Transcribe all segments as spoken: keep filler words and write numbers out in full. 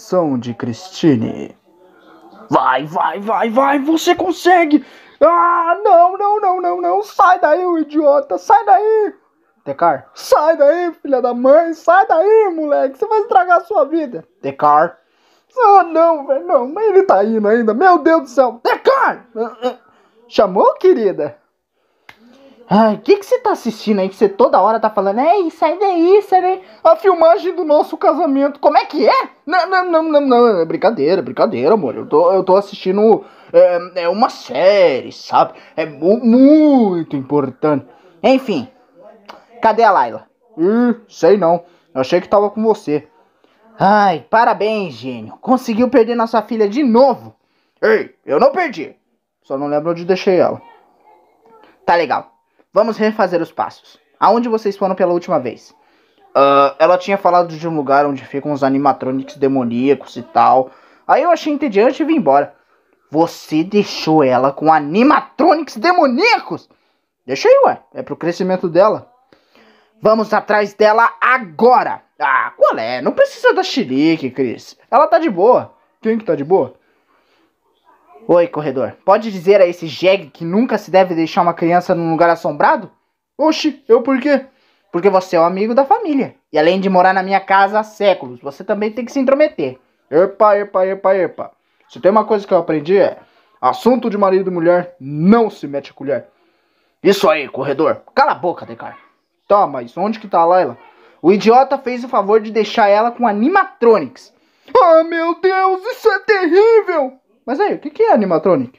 coração de Christine. Vai, vai, vai, vai, você consegue! Ah, não, não, não, não, não, sai daí, o idiota, sai daí! Tecar, sai daí, filha da mãe, sai daí, moleque, você vai estragar a sua vida. Tecar, ah, não, velho, não, mas ele tá indo ainda, meu Deus do céu. Tecar! Chamou, querida? Ai, o que que você tá assistindo aí que você toda hora tá falando? Ei, sai daí, sai daí. A filmagem do nosso casamento. Como é que é? Não, não, não, não, não. É brincadeira, brincadeira, amor. Eu tô, eu tô assistindo é, é uma série, sabe? É mu muito importante. Enfim, cadê a Layla? Ih, sei não. Eu achei que tava com você. Ai, parabéns, gênio. Conseguiu perder nossa filha de novo. Ei, eu não perdi. Só não lembro onde deixei ela. Tá legal. Vamos refazer os passos. Aonde vocês foram pela última vez? Uh, ela tinha falado de um lugar onde ficam os animatronics demoníacos e tal. Aí eu achei entediante e vim embora. Você deixou ela com animatronics demoníacos? Deixei, ué. É pro crescimento dela. Vamos atrás dela agora. Ah, qual é? Não precisa da xerique, Chris. Ela tá de boa. Quem que tá de boa? Oi, corredor. Pode dizer a esse jegue que nunca se deve deixar uma criança num lugar assombrado? Oxi, eu por quê? Porque você é um amigo da família. E além de morar na minha casa há séculos, você também tem que se intrometer. Epa, epa, epa, epa. Se tem uma coisa que eu aprendi é... assunto de marido e mulher, não se mete a colher. Isso aí, corredor. Cala a boca, Tecar. Tá, mas onde que tá a Layla? O idiota fez o favor de deixar ela com animatronics. Ah, meu Deus, isso é terrível! Mas aí, o que que é animatronic?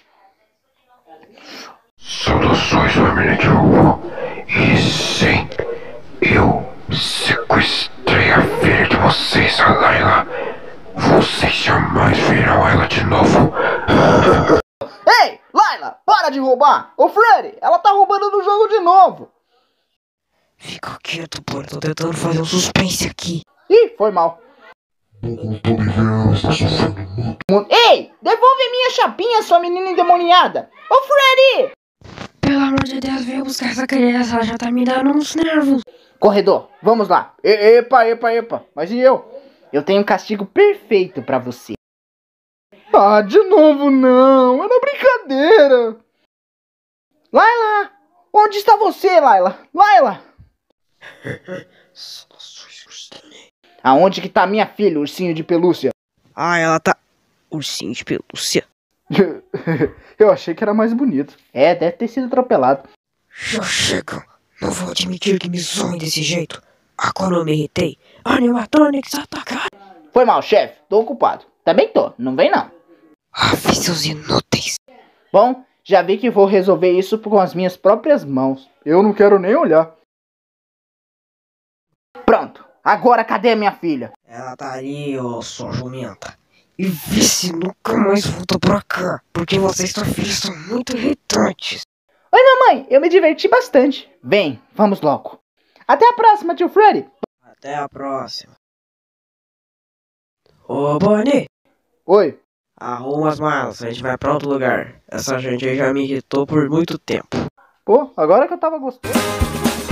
Saudações, família de Hugo. E sim, eu sequestrei a filha de vocês, a Layla. Vocês jamais verão ela de novo. Ei, Layla, para de roubar! Ô Freddy, ela tá roubando no jogo de novo. Fica quieto, pô, eu tô tentando fazer um suspense aqui. Ih, foi mal. Ei, devolve minha chapinha, sua menina endemoniada! Ô Freddy! Pelo amor de Deus, venha buscar essa criança, ela já tá me dando uns nervos. Corredor, vamos lá. E, epa, epa, epa. Mas e eu? Eu tenho um castigo perfeito pra você. Ah, de novo não. Era brincadeira. Layla! Onde está você, Layla? Layla! Aonde que tá minha filha, ursinho de pelúcia? Ah, ela tá... ursinho de pelúcia. Eu achei que era mais bonito. É, deve ter sido atropelado. Já chega. Não vou admitir que me zoem desse jeito. Agora eu me irritei. Animatronics atacaram. Foi mal, chefe. Tô ocupado. Também tô. Não vem não. Aff, seus inúteis. Bom, já vi que vou resolver isso com as minhas próprias mãos. Eu não quero nem olhar. Pronto. Agora cadê a minha filha? Ela tá ali, ô sua jumenta. E vê se nunca mais volta pra cá. Porque vocês e sua filha são muito irritantes. Oi, mamãe. Eu me diverti bastante. Vem, vamos logo. Até a próxima, tio Freddy. Até a próxima. Ô, Bonnie. Oi. Arruma as malas, a gente vai pra outro lugar. Essa gente aí já me irritou por muito tempo. Pô, agora que eu tava gostando.